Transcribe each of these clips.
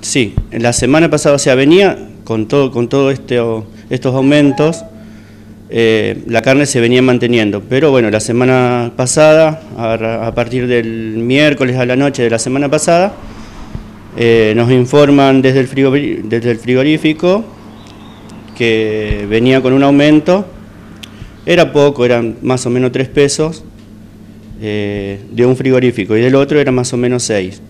Sí, la semana pasada, o sea, venía con todo estos aumentos, la carne se venía manteniendo, pero bueno, la semana pasada, a partir del miércoles a la noche de la semana pasada, nos informan desde el frigorífico que venía con un aumento, era poco, eran más o menos 3 pesos de un frigorífico y del otro era más o menos 6.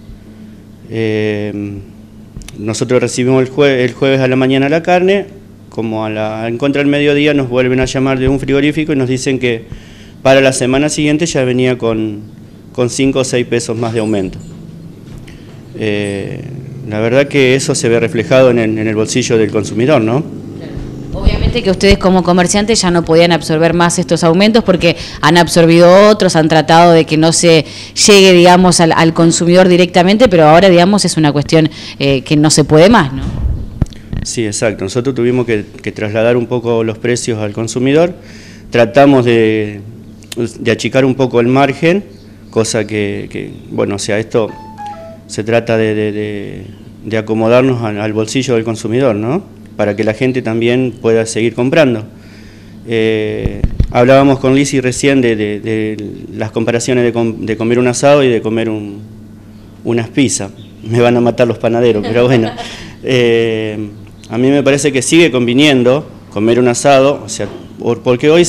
Nosotros recibimos el jueves a la mañana la carne, como en contra del mediodía nos vuelven a llamar de un frigorífico y nos dicen que para la semana siguiente ya venía con 5 o 6 pesos más de aumento. La verdad que eso se ve reflejado en el bolsillo del consumidor, ¿no? Obviamente que ustedes como comerciantes ya no podían absorber más estos aumentos porque han absorbido otros, han tratado de que no se llegue, digamos, al consumidor directamente, pero ahora, digamos, es una cuestión que no se puede más, ¿no? Sí, exacto. Nosotros tuvimos que trasladar un poco los precios al consumidor, tratamos de achicar un poco el margen, cosa que bueno, o sea, esto se trata de acomodarnos al bolsillo del consumidor, ¿no? Para que la gente también pueda seguir comprando. Hablábamos con Lizzy recién de las comparaciones de comer un asado y de comer unas pizzas. Me van a matar los panaderos, pero bueno. A mí me parece que sigue conviniendo comer un asado, o sea, porque hoy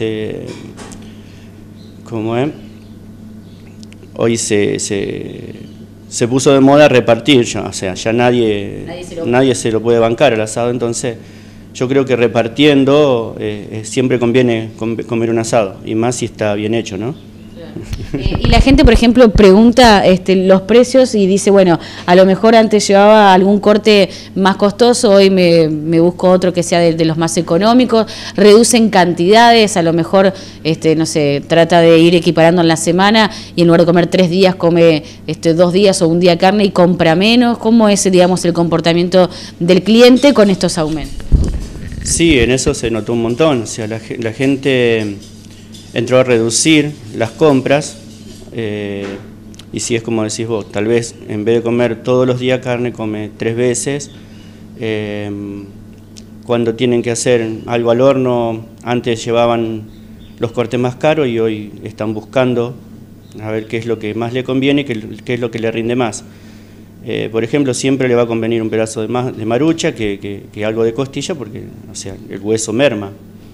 hoy se puso de moda repartir, o sea, ya nadie se lo puede bancar el asado, entonces yo creo que repartiendo siempre conviene comer un asado, y más si está bien hecho, ¿no? Y la gente, por ejemplo, pregunta los precios y dice, bueno, a lo mejor antes llevaba algún corte más costoso, hoy me busco otro que sea de los más económicos, reducen cantidades, a lo mejor, no sé, trata de ir equiparando en la semana y en lugar de comer 3 días, come 2 días o un día carne y compra menos. ¿Cómo es, digamos, el comportamiento del cliente con estos aumentos? Sí, en eso se notó un montón, o sea, la gente entró a reducir las compras y si es como decís vos, tal vez en vez de comer todos los días carne, come 3 veces. Cuando tienen que hacer algo al horno, antes llevaban los cortes más caros y hoy están buscando a ver qué es lo que más le conviene y qué es lo que le rinde más. Por ejemplo, siempre le va a convenir un pedazo de marucha que algo de costilla porque, o sea, el hueso merma.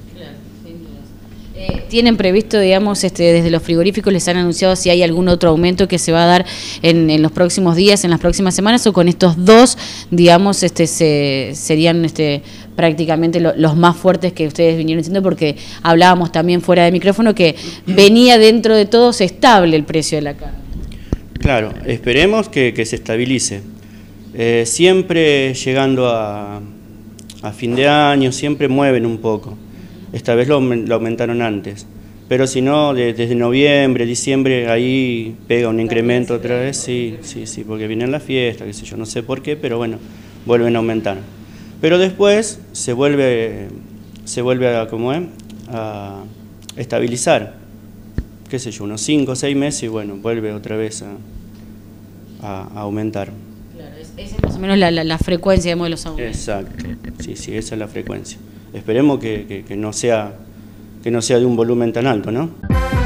¿Tienen previsto, digamos, desde los frigoríficos les han anunciado si hay algún otro aumento que se va a dar en los próximos días, en las próximas semanas, o con estos dos, digamos, serían prácticamente los más fuertes que ustedes vinieron diciendo? Porque hablábamos también fuera de micrófono que venía dentro de todos estable el precio de la carne. Claro, esperemos que se estabilice. Siempre llegando a fin de año, siempre mueven un poco. Esta vez lo aumentaron antes, pero si no, desde noviembre, diciembre, ahí pega un incremento otra vez, sí, porque vienen las fiestas, qué sé yo, no sé por qué, pero bueno, vuelven a aumentar. Pero después se vuelve a estabilizar, qué sé yo, unos 5 o 6 meses y bueno, vuelve otra vez a aumentar. Claro, esa es más o menos la frecuencia, digamos, de los aumentos. Exacto, sí, esa es la frecuencia. Esperemos que no sea de un volumen tan alto, ¿no?